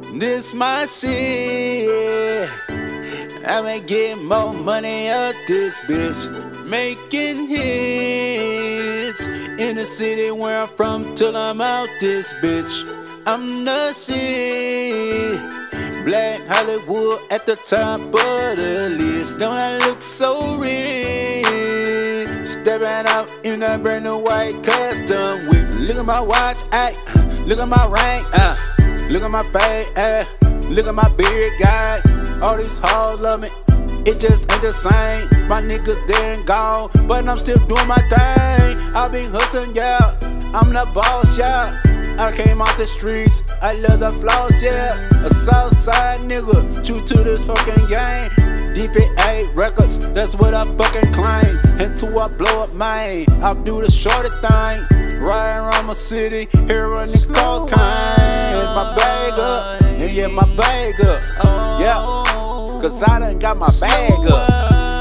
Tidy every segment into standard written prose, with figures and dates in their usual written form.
This my shit. I'ma get more money out this bitch. Making hits in the city where I'm from till I'm out this bitch. I'm the shit. Black Hollywood at the top of the list. Don't I look so rich? Stepping out in that brand new white custom whip. Look at my watch, look at my rank, look at my face, look at my beard, guy. All these hoes love me, it just ain't the same. My niggas dead and gone, but I'm still doing my thing. I be hustling, yeah, I'm the boss, yeah. I came off the streets, I love the flows, yeah. A Southside nigga, true to this fucking game. DPA records, that's what I fucking claim. Until I blow up mine, I'll do the shorty thing. Riding around my city, heroin and cocaine. It's my bag up, and yeah, my bag up, yeah. Cause I done got my bag up.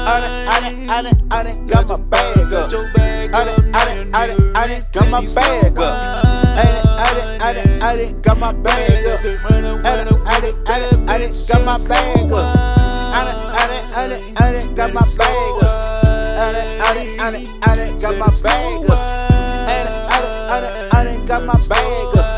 I done got my bag up. I done got my bag up. I done got my bag up. I done got my bag up. I done got my bag up. I done got my bag up. I done got my bag up.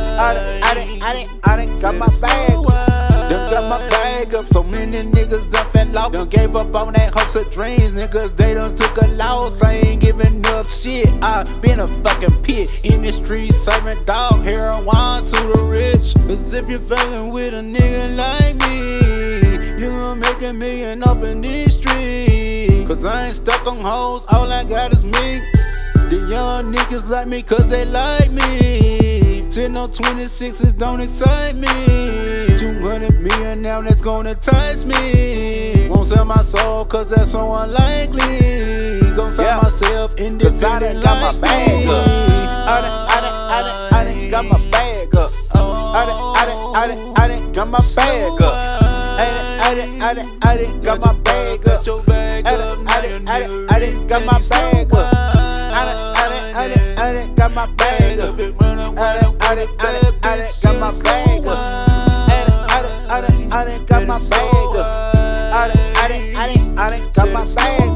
I done got my bag up. Done got my bag up. So many niggas done fell off. Done gave up on that hopes of dreams. Niggas, they done took a loss. I ain't giving up shit. I been a fucking pit in the streets, serving dog heroin to the rich. Cause if you fucking with a nigga like me, you gon' make $1 million off in this street. Cause I ain't stuck on hoes, all I got is me. The young niggas like me cause they like me. Sitting on 26s don't excite me. 200 million now that's gonna entice me. Won't sell my soul cause that's so unlikely. Gon' sell myself in this I done got my bag up. I done got my bag up. I done got my bag up. I done got my bag up. I done got my bag up. I done got my bag up. I done got my bag up. I done got my bag up. I done got my bag up.